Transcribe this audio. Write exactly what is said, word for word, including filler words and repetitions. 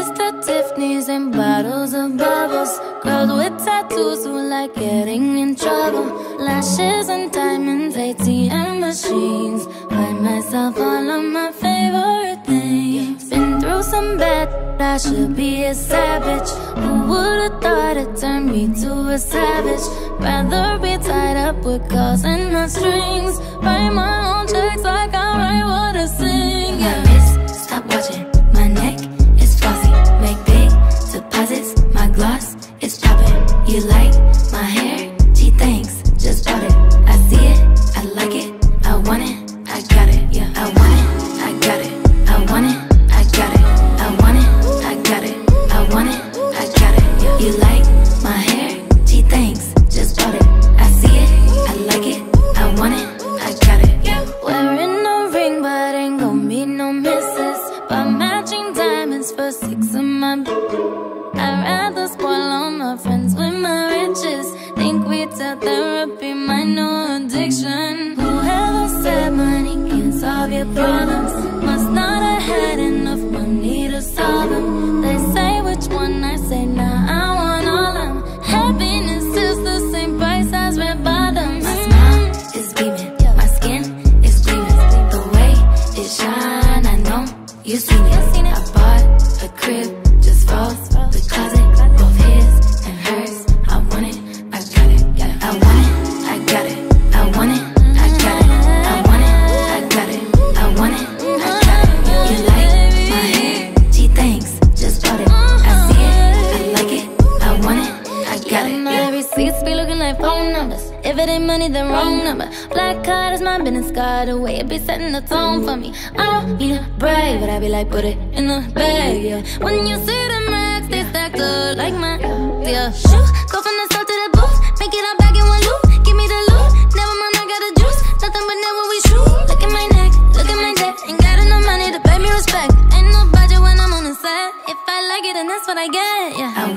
Mister Tiffany's and bottles of bubbles. Girls with tattoos who like getting in trouble. Lashes and diamonds, A T M machines. Buy myself all of my favorite things. Been through some bad, I should be a savage. Who would've thought it turned me to a savage? Rather be tied up with calls and not strings. Write my own checks like I write what I sing. Yeah. My wrist, stop watching. My neck is flossy. Make big deposits. My gloss is poppin'. You like my hair? Gee, thanks. Just bought it. I see it. I like it. I want it. I got it. Yeah. I want it. I got it. I want it. I got it. I want it. I got it. I want it. I got it. Yeah. You like my hair? Gee, thanks. Just bought it. I see it. I like it. I want it. I got it. Yeah. Wearing no ring, but ain't gon' be no misses. Buy matching diamonds for six of my. I'd rather spoil all my friends with my riches. Think retail therapy, my new addiction. Whoever said money can solve your problems must not have had enough money to solve them. They say which one, I say nah, I want all of them. Happiness is the same price as red bottoms. My smile is beaming, my skin is gleaming. The way it shine, I know you seen it. I bought a crib just for the closet, both his and hers. I want it, I got it. I want it, I got it. I want it, I got it. I want it, I got it. I want it, I got it. You like my hair? Gee, thanks. Just bought it. I see it, I like it. I want it, I got it. My receipts be looking like phone numbers. If it ain't money, then wrong number. Black card is my business card. The way it be setting the tone for me. I don't need a brag, but I be like, put it in the bag, yeah. When you see the max, they stacked up like my, yeah. Shoot, go from the south to the booth. Make it all back in one loop. Give me the loot. Never mind, I got the juice. Nothing but never we shoot. Look at my neck, look at my debt. Ain't got enough money to pay me respect. Ain't no budget when I'm on the set. If I like it, then that's what I get, yeah. I